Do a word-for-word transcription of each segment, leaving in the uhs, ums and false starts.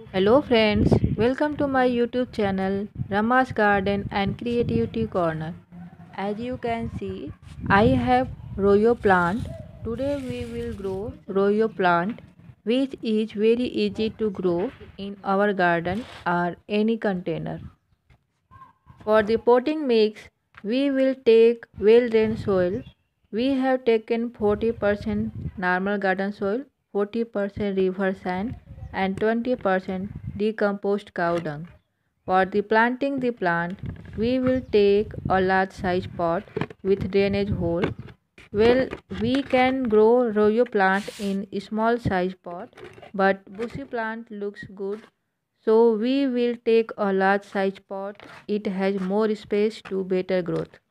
Hello friends, welcome to my YouTube channel Rama's Garden and Creativity Corner. As you can see, I have Rhoeo plant. Today we will grow Rhoeo plant which is very easy to grow in our garden or any container. For the potting mix, we will take well-drained soil. We have taken forty percent normal garden soil, forty percent river sand and twenty percent decomposed cow dung. For the planting the plant, we will take a large size pot with drainage hole. Well, we can grow Rhoeo plant in small size pot, but bushy plant looks good, so we will take a large size pot. It has more space to better growth.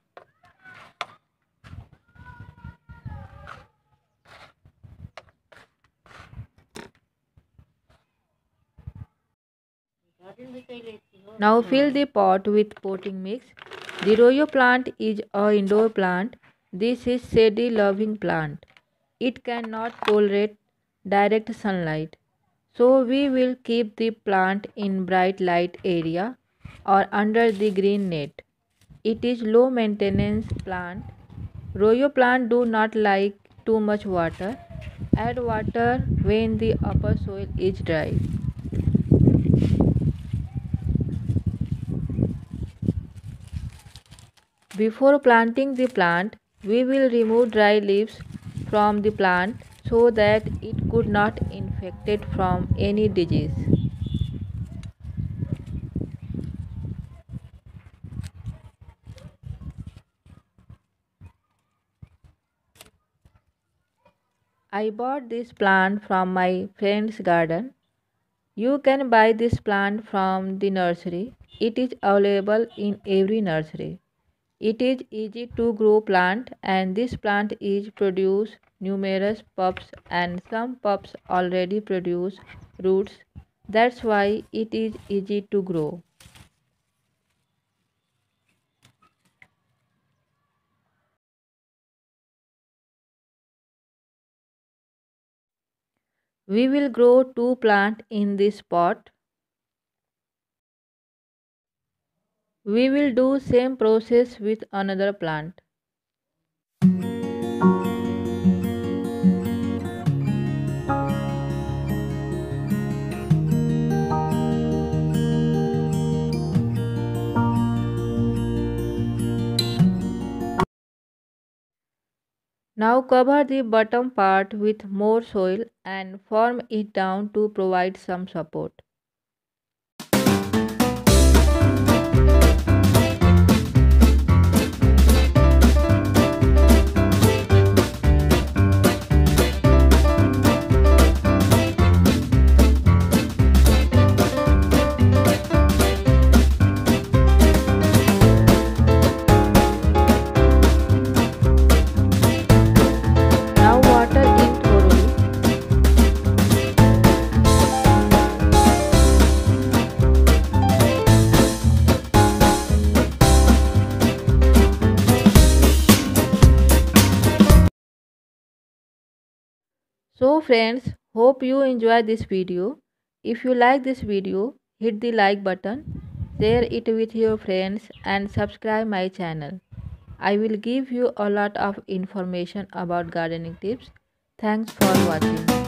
Now fill the pot with potting mix. The Rhoeo plant is a indoor plant. This is shady loving plant. It cannot tolerate direct sunlight. So we will keep the plant in bright light area or under the green net. It is low maintenance plant. Rhoeo plant do not like too much water. Add water when the upper soil is dry. Before planting the plant, we will remove dry leaves from the plant so that it could not infected from any disease. I bought this plant from my friend's garden. You can buy this plant from the nursery. It is available in every nursery. It is easy to grow plant and this plant is produce numerous pups and some pups already produce roots. That's why it is easy to grow. We will grow two plants in this pot. We will do same process with another plant. Now cover the bottom part with more soil and form it down to provide some support. Now water it thoroughly. So friends, hope you enjoy this video. If you like this video, hit the like button, share it with your friends and subscribe my channel. I will give you a lot of information about gardening tips. Thanks for watching.